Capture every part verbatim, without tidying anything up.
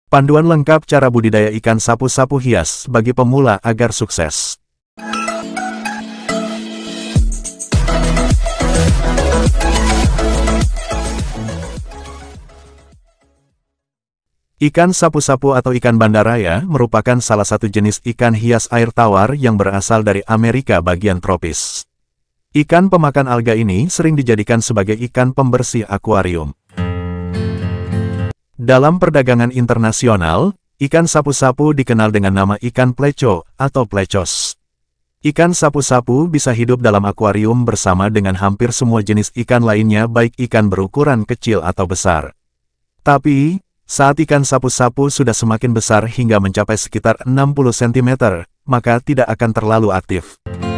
Panduan lengkap cara budidaya ikan sapu-sapu hias bagi pemula agar sukses. Ikan sapu-sapu atau ikan bandaraya merupakan salah satu jenis ikan hias air tawar yang berasal dari Amerika bagian tropis. Ikan pemakan alga ini sering dijadikan sebagai ikan pembersih akuarium. Dalam perdagangan internasional, ikan sapu-sapu dikenal dengan nama ikan pleco atau plecos. Ikan sapu-sapu bisa hidup dalam akuarium bersama dengan hampir semua jenis ikan lainnya baik ikan berukuran kecil atau besar. Tapi, saat ikan sapu-sapu sudah semakin besar hingga mencapai sekitar enam puluh sentimeter, maka tidak akan terlalu aktif.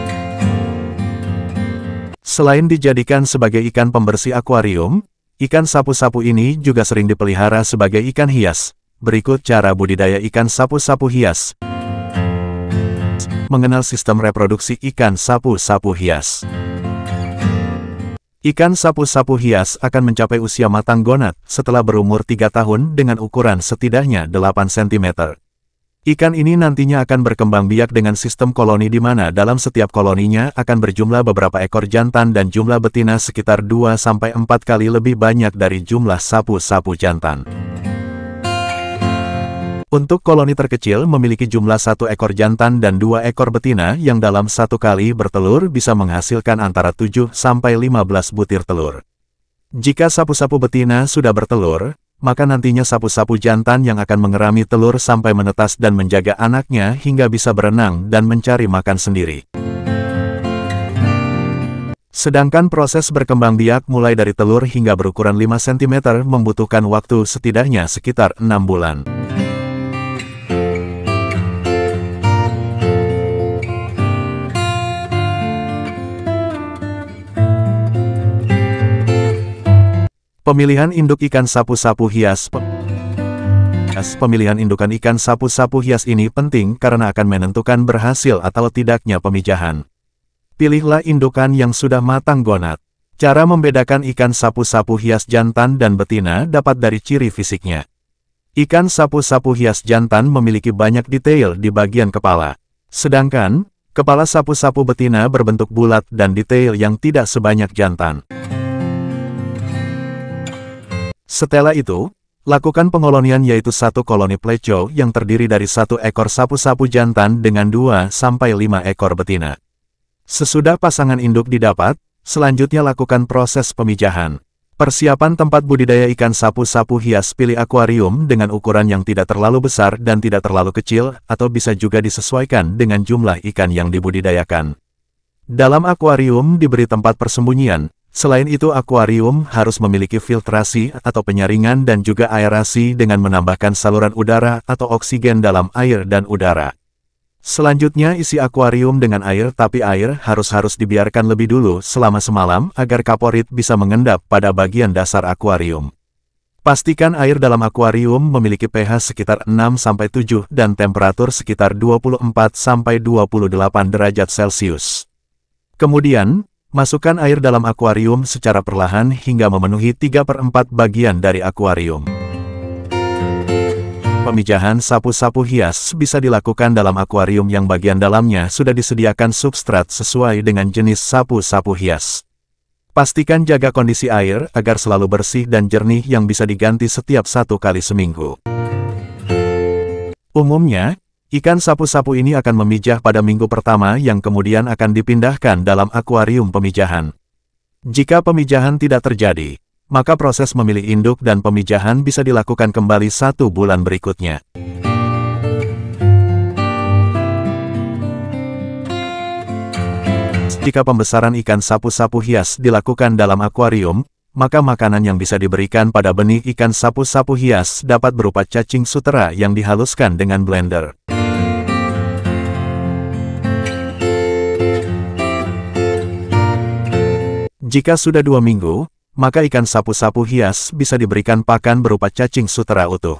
Selain dijadikan sebagai ikan pembersih akuarium, ikan sapu-sapu ini juga sering dipelihara sebagai ikan hias. Berikut cara budidaya ikan sapu-sapu hias. Mengenal sistem reproduksi ikan sapu-sapu hias. Ikan sapu-sapu hias akan mencapai usia matang gonad setelah berumur tiga tahun dengan ukuran setidaknya delapan sentimeter. Ikan ini nantinya akan berkembang biak dengan sistem koloni di mana dalam setiap koloninya akan berjumlah beberapa ekor jantan dan jumlah betina sekitar dua sampai empat kali lebih banyak dari jumlah sapu-sapu jantan. Untuk koloni terkecil memiliki jumlah satu ekor jantan dan dua ekor betina yang dalam satu kali bertelur bisa menghasilkan antara tujuh sampai lima belas butir telur. Jika sapu-sapu betina sudah bertelur, maka nantinya sapu-sapu jantan yang akan mengerami telur sampai menetas dan menjaga anaknya hingga bisa berenang dan mencari makan sendiri. Sedangkan proses berkembang biak mulai dari telur hingga berukuran lima sentimeter membutuhkan waktu setidaknya sekitar enam bulan. Pemilihan induk ikan sapu-sapu hias. Pemilihan indukan ikan sapu-sapu hias ini penting karena akan menentukan berhasil atau tidaknya pemijahan. Pilihlah indukan yang sudah matang gonad. Cara membedakan ikan sapu-sapu hias jantan dan betina dapat dari ciri fisiknya. Ikan sapu-sapu hias jantan memiliki banyak detail di bagian kepala. Sedangkan, kepala sapu-sapu betina berbentuk bulat dan detail yang tidak sebanyak jantan. Setelah itu, lakukan pengkolonian yaitu satu koloni pleco yang terdiri dari satu ekor sapu-sapu jantan dengan dua sampai lima ekor betina. Sesudah pasangan induk didapat, selanjutnya lakukan proses pemijahan. Persiapan tempat budidaya ikan sapu-sapu hias. Pilih akuarium dengan ukuran yang tidak terlalu besar dan tidak terlalu kecil, atau bisa juga disesuaikan dengan jumlah ikan yang dibudidayakan. Dalam akuarium diberi tempat persembunyian. Selain itu akuarium harus memiliki filtrasi atau penyaringan dan juga aerasi dengan menambahkan saluran udara atau oksigen dalam air dan udara. Selanjutnya isi akuarium dengan air tapi air harus-harus dibiarkan lebih dulu selama semalam agar kaporit bisa mengendap pada bagian dasar akuarium. Pastikan air dalam akuarium memiliki pH sekitar enam sampai tujuh dan temperatur sekitar dua puluh empat sampai dua puluh delapan derajat Celcius. Kemudian, masukkan air dalam akuarium secara perlahan hingga memenuhi tiga per empat bagian dari akuarium. Pemijahan sapu-sapu hias bisa dilakukan dalam akuarium yang bagian dalamnya sudah disediakan substrat sesuai dengan jenis sapu-sapu hias. Pastikan jaga kondisi air agar selalu bersih dan jernih yang bisa diganti setiap satu kali seminggu. Umumnya, ikan sapu-sapu ini akan memijah pada minggu pertama yang kemudian akan dipindahkan dalam akuarium pemijahan. Jika pemijahan tidak terjadi, maka proses memilih induk dan pemijahan bisa dilakukan kembali satu bulan berikutnya. Jika pembesaran ikan sapu-sapu hias dilakukan dalam akuarium, maka makanan yang bisa diberikan pada benih ikan sapu-sapu hias dapat berupa cacing sutera yang dihaluskan dengan blender. Jika sudah dua minggu, maka ikan sapu-sapu hias bisa diberikan pakan berupa cacing sutera utuh.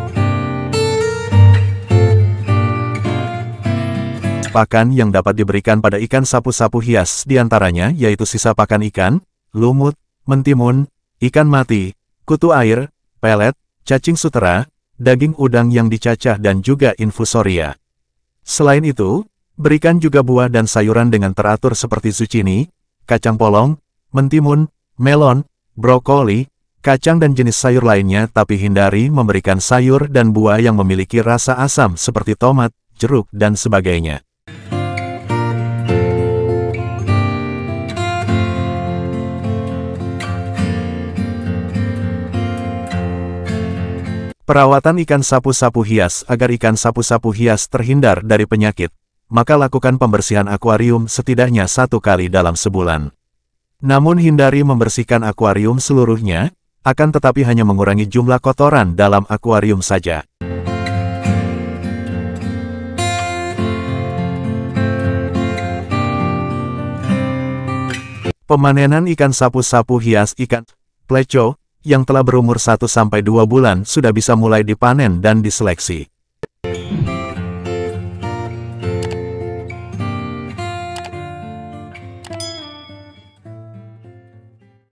Pakan yang dapat diberikan pada ikan sapu-sapu hias diantaranya yaitu sisa pakan ikan, lumut, mentimun, ikan mati, kutu air, pelet, cacing sutera, daging udang yang dicacah dan juga infusoria. Selain itu, berikan juga buah dan sayuran dengan teratur seperti zucchini, kacang polong, mentimun, melon, brokoli, kacang dan jenis sayur lainnya, tapi hindari memberikan sayur dan buah yang memiliki rasa asam seperti tomat, jeruk, dan sebagainya. Perawatan ikan sapu-sapu hias. Agar ikan sapu-sapu hias terhindar dari penyakit, maka lakukan pembersihan akuarium setidaknya satu kali dalam sebulan. Namun hindari membersihkan akuarium seluruhnya, akan tetapi hanya mengurangi jumlah kotoran dalam akuarium saja. Pemanenan ikan sapu-sapu hias. Ikan pleco yang telah berumur satu sampai dua bulan sudah bisa mulai dipanen dan diseleksi.